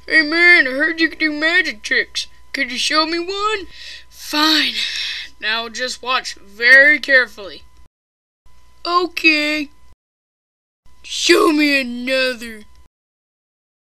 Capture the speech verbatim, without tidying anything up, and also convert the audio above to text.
Hey man, I heard you could do magic tricks. Could you show me one? Fine. Now just watch very carefully. Okay. Show me another.